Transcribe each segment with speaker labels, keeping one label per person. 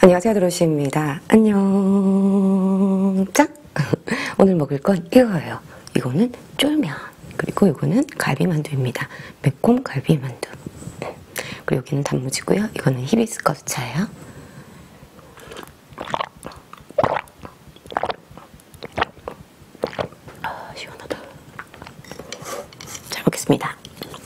Speaker 1: 안녕하세요, 드로시입니다. 안녕. 짝! 오늘 먹을 건 이거예요. 이거는 쫄면, 그리고 이거는 갈비만두입니다. 매콤 갈비만두. 그리고 여기는 단무지고요. 이거는 히비스커스 차예요. 아, 시원하다. 잘 먹겠습니다.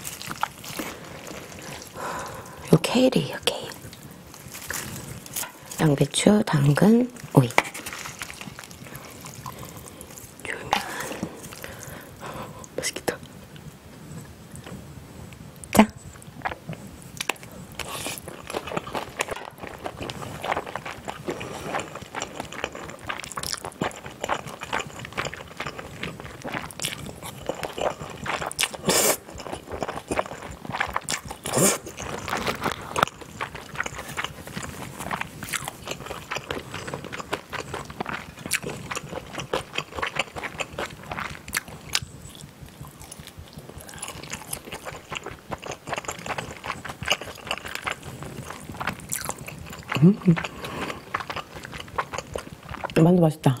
Speaker 1: 요 케일이에요, 케일. 양배추, 당근, 오이. 쫄면. 맛있겠다. 자. 만두 맛있다.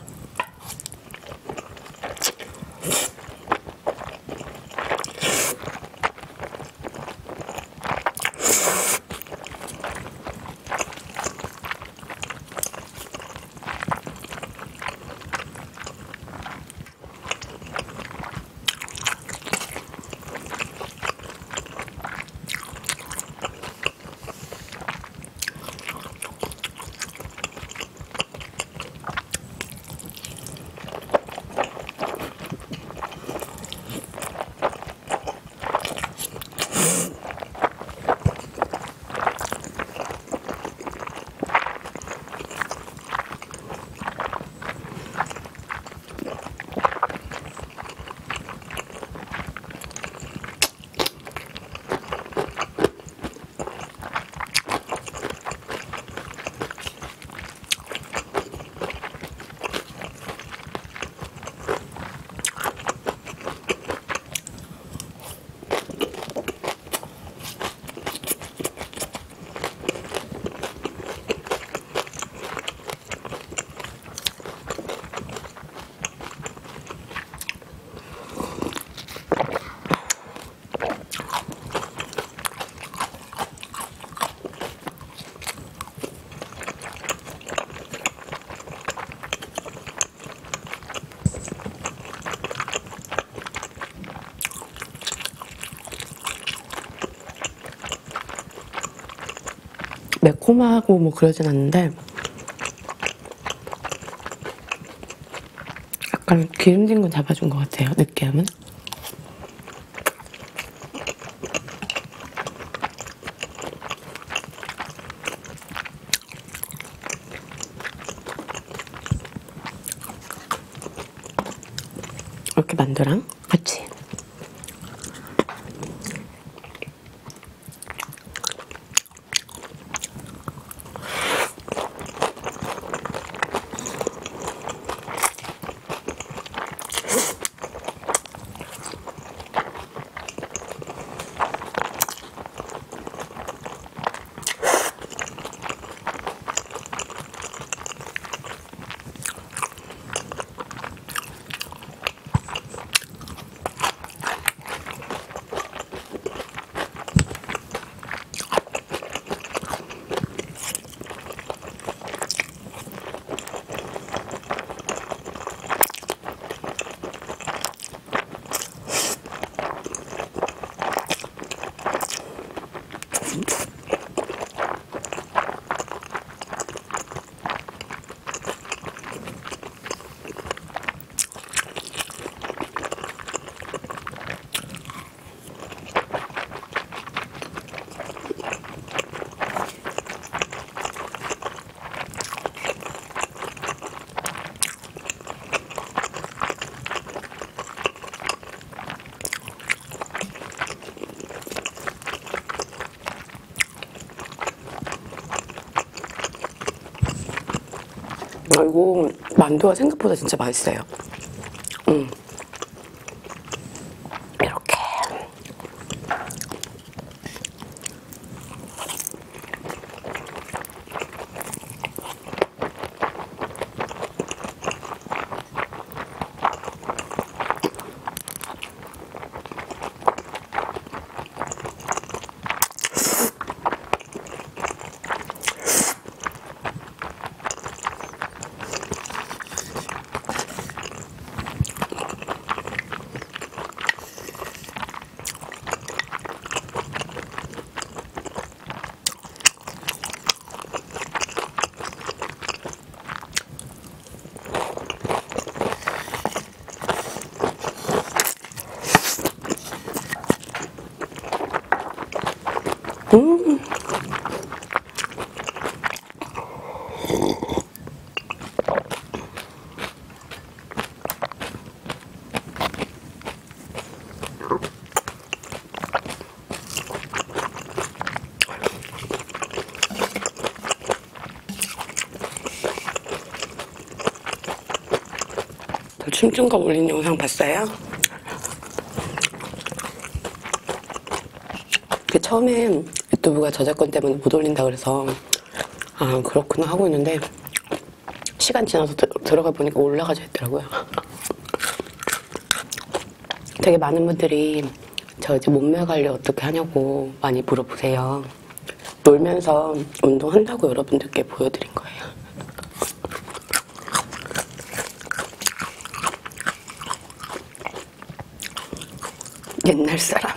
Speaker 1: 매콤하고 뭐 그러진 않는데 약간 기름진 건 잡아준 것 같아요, 느끼함은. 이렇게 만두랑 같이. 이거 만두가 생각보다 진짜 맛있어요. 이렇게. 춤춘 거 올린 영상 봤어요? 처음에 유튜브가 저작권 때문에 못 올린다 그래서 아 그렇구나 하고 있는데 시간 지나서 들어가 보니까 올라가져 있더라고요. 되게 많은 분들이 저 이제 몸매 관리 어떻게 하냐고 많이 물어보세요. 놀면서 운동한다고 여러분들께 보여드린 거예요. 옛날 사람.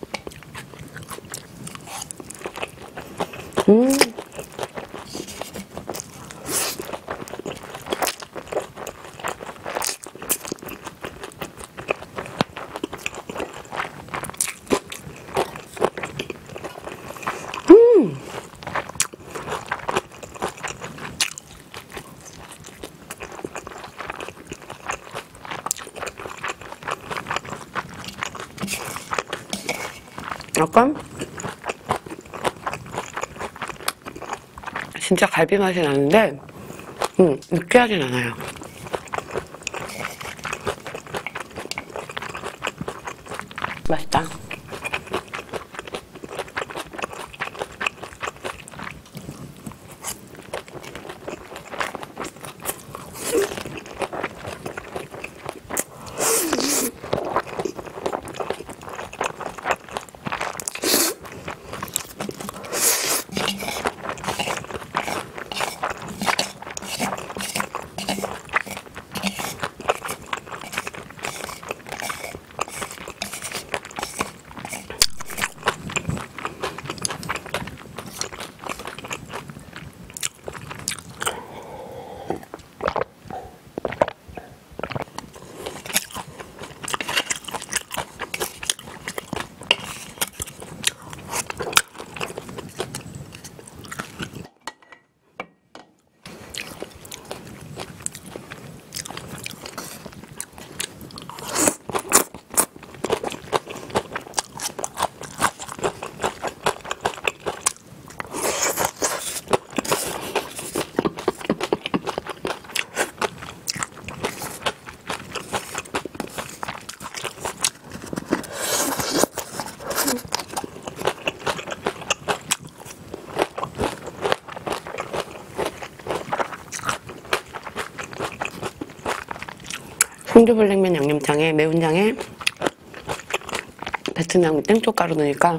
Speaker 1: 약간 진짜 갈비 맛이 나는데 느끼하진 않아요. 맛있다. 홍두불냉면 양념장에 매운장에 베트남 땡초가루 넣으니까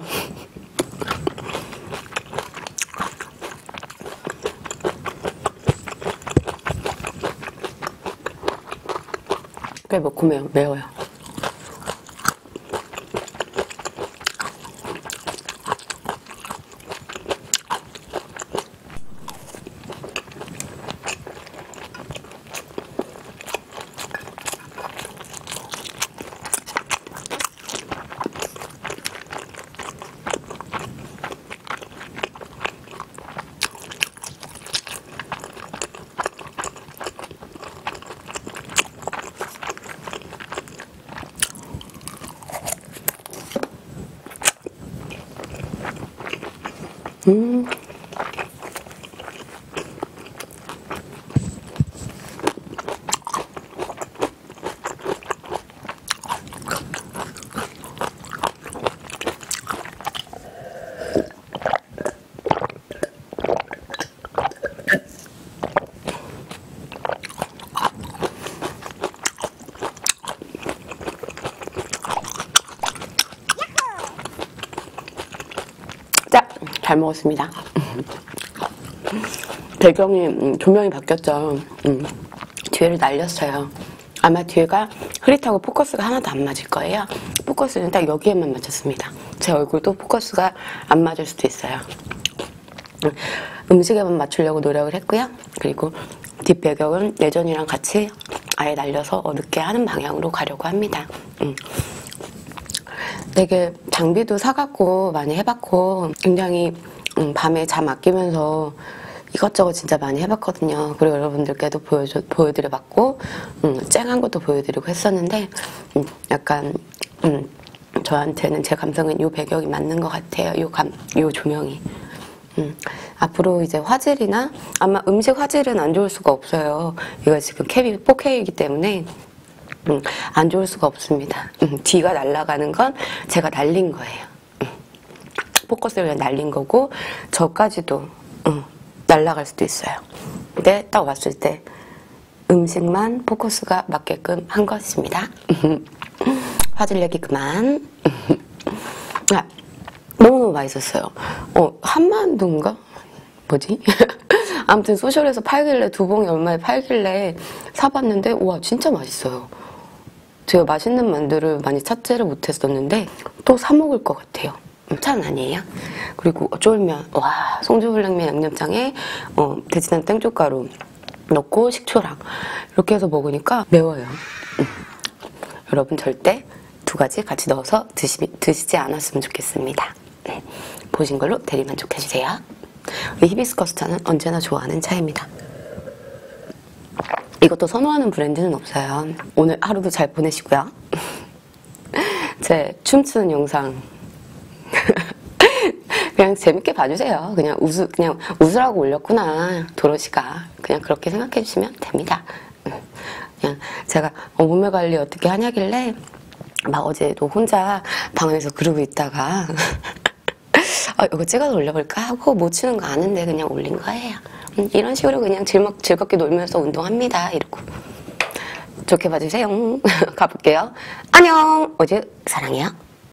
Speaker 1: 꽤 매워요. 잘 먹었습니다. 배경이 조명이 바뀌었죠. 뒤를 날렸어요. 아마 뒤가 흐릿하고 포커스가 하나도 안 맞을 거예요. 포커스는 딱 여기에만 맞췄습니다. 제 얼굴도 포커스가 안 맞을 수도 있어요. 음식에만 맞추려고 노력을 했고요. 그리고 뒷배경은 예전이랑 같이 아예 날려서 어둡게 하는 방향으로 가려고 합니다. 되게 장비도 사갖고 많이 해봤고 굉장히 밤에 잠 아끼면서 이것저것 진짜 많이 해봤거든요. 그리고 여러분들께도 보여드려봤고 쨍한 것도 보여드리고 했었는데 약간 저한테는 제 감성은 이 배경이 맞는 것 같아요. 요 조명이. 앞으로 이제 화질이나 아마 음식 화질은 안 좋을 수가 없어요. 이거 지금 캡이 4K이기 때문에 안 좋을 수가 없습니다. 뒤가 날아가는 건 제가 날린 거예요. 포커스를 그냥 날린 거고 저까지도 날아갈 수도 있어요. 근데 딱 왔을 때 음식만 포커스가 맞게끔 한 것입니다. 화질 내기 그만. 너무너무 맛있었어요. 한만두인가? 뭐지? 아무튼 소셜에서 팔길래 두 봉이 얼마에 팔길래 사봤는데 와 진짜 맛있어요. 제가 맛있는 만두를 많이 찾지를 못했었는데 또 사 먹을 것 같아요. 짠 아니에요? 그리고 쫄면, 와 송주불냉면 양념장에 돼지단 땡초가루 넣고 식초랑 이렇게 해서 먹으니까 매워요. 여러분 절대 두 가지 같이 넣어서 드시지 않았으면 좋겠습니다. 보신 걸로 대리만족해주세요. 우리 히비스커스 차는 언제나 좋아하는 차입니다. 이것도 선호하는 브랜드는 없어요. 오늘 하루도 잘 보내시고요. 제 춤추는 영상 그냥 재밌게 봐주세요. 그냥 웃으라고 올렸구나 도로시가. 그냥 그렇게 생각해 주시면 됩니다. 그냥 제가 몸매 관리 어떻게 하냐길래 막 어제도 혼자 방 안에서 그러고 있다가 이거 찍어서 올려볼까 하고 못 추는 거 아는데 그냥 올린 거예요. 이런 식으로 그냥 즐겁게 놀면서 운동합니다. 이러고 좋게 봐주세요. 가볼게요. 안녕. 어제 사랑해요.